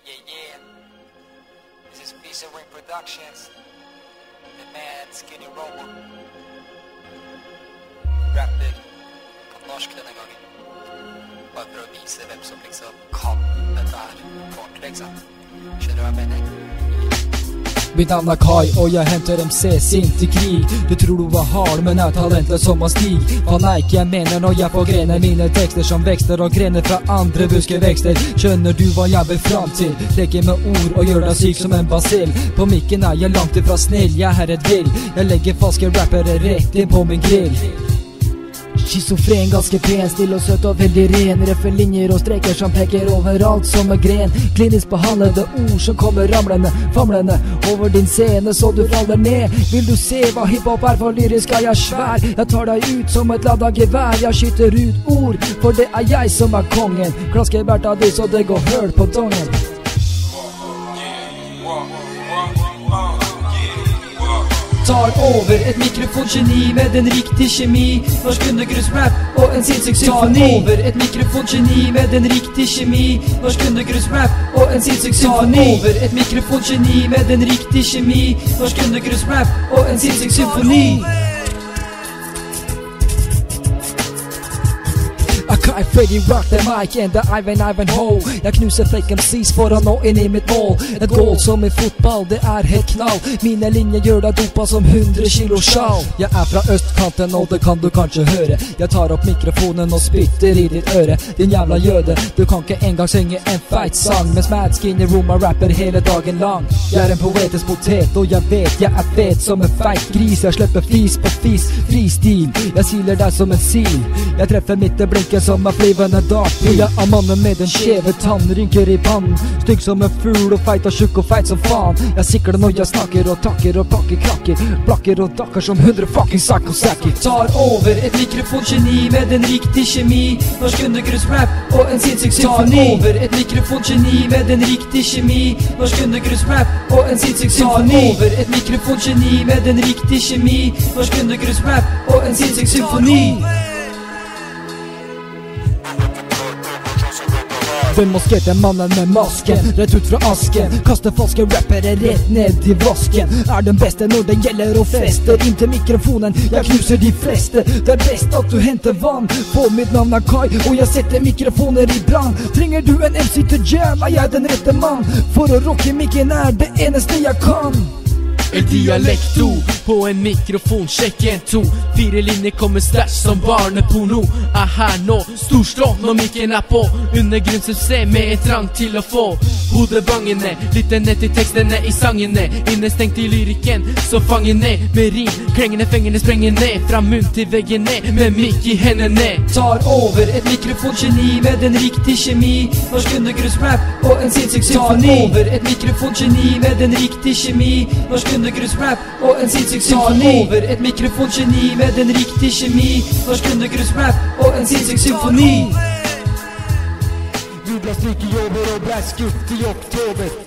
Yeah. This is Visa Ring Productions. The man Skinny Romo. Rapper på norsk denne gangen. Bare for å vise hvem som liksom kan dette her på ordentlig, ikke sant? Skjønner du hva jeg mener? Mitt navn er Kai, og jeg henter MC sint i krig. Du tror du var hard, men er talentet som har stig. Hva nei, ikke jeg mener når jeg forgrener mine tekster som vekster og grener fra andre buskevekster. Skjønner du hva jeg vil fram til? Leker med ord og gjør deg syk som en basil. På mikken er jeg langt ifra snill, jeg er et vill. Jeg legger falske rappere rett inn på min grill. Schizofren, ganske pen, still og søt og veldig ren. Røffe linjer og streker som peker overalt som en gren. Klinisk behandlede ord som kommer ramlende, famlende over din scene så du faller ned. Vil du se hva hiphop er, for lyrisk er jeg svær. Jeg tar deg ut som et ladda gevær. Jeg skyter ut ord, for det er jeg som er kongen. Klasker hvert av de så det går høl på dongen. Tar over et mikrofongeni med en riktig kjemi. Norsk undergrunnsrap og en sinnssyk symfoni. Tar over et mikrofongeni med en riktig kjemi. Norsk undergrunnsrap og en sinnssyk symfoni. Tar over et mikrofongeni med en riktig kjemi. Norsk undergrunnsrap og en sinnssyk symfoni. I Freddy rock the mic and the Ivan Ho. Jeg knuser fake MCs for å nå inn i mitt mål. Et goal som i fotball, det er helt knall. Mine linjer gjør deg dopa som 100 kilo sjal. Jeg er fra østkanten og det kan du kanskje høre. Jeg tar opp mikrofonen og spytter i ditt øre. Din jævla jøde, du kan ikke engang synge en feit sang. Mens Mad Skinny Romo rapper hele dagen lang. Jeg er en poetisk potet og jeg vet jeg er fet som en feit gris. Jeg slipper fis på fis, fristil. Jeg siler deg som en sil. Jeg treffer midt i blinken som er flyvende dartpil. Jeg er mannen med den skjeve tann, rynker i pannen. Stygg som en fugl og feit og tjukk og feit som faen. Jeg sikler når jeg snakker og takker og pakker krakker. Blakker og dakker som 100 fucking psycho-sacker. Tar over et mikrofongeni med en riktig kjemi. Norsk undergrunnsrap og en sinnssyk symfoni. Tar over et mikrofongeni med en riktig kjemi. Norsk undergrunnsrap og en sinnssyk symfoni. Tar over et mikrofongeni med en riktig kjemi. Norsk undergrunnsrap og en sinnssyk symfoni. Den maskerte mannen med masken, rett ut fra asken. Kaster falske rappere rett ned i vasken. Er den beste når det gjelder å feste. Inn til mikrofonen, jeg knuser de fleste. Det er best at du henter vann. For mitt navn er Kai, og jeg setter mikrofoner i brann. Trenger du en MC til jam, er jeg den rette mann. For å rocke mikken er det eneste jeg kan. El dialekto på en mikrofon, sjekk 1, 2. 4 linjer kommer stæsj som barneporno. Er her nå, storslå når mikken er på. Undergrunnssuksess med en trang til å få hodebangene, lytte ned til tekstene i sangene. Innestengt i lyrikken, så fanger ned med rim. Klengene, fengene sprenger ned, fra munn til veggene, med mikk i hendene. Tar over et mikrofongeni med en riktig kjemi. Norsk undergrunnsrap og en sinnssyk symfoni. Tar over et mikrofongeni med en riktig kjemi. Norsk undergrunnsrap og en sinnssyk symfoni. Tar over et mikrofongeni med en riktig kjemi. Norsk undergrunnsrap og en sinnssyk symfoni. Vi ble stryket i over og ble skutt i oktober.